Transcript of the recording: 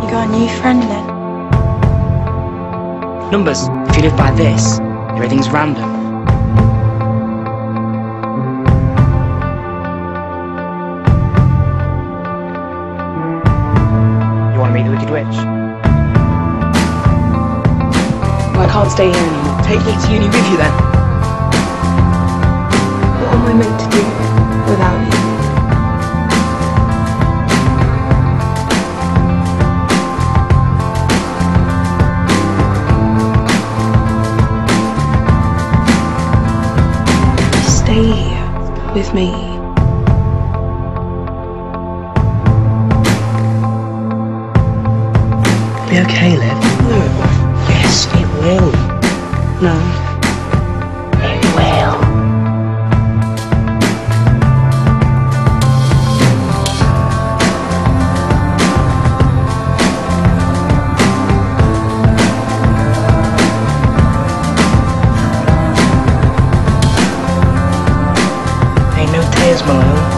You got a new friend then? Numbers. If you live by this, everything's random. You want to meet the Wicked Witch? Well, I can't stay here anymore. Take me to uni with you then. What am I meant to do without you? Stay here with me. Be okay, Liv. No. Yes, it will. No. It will. Ain't no tears, my love.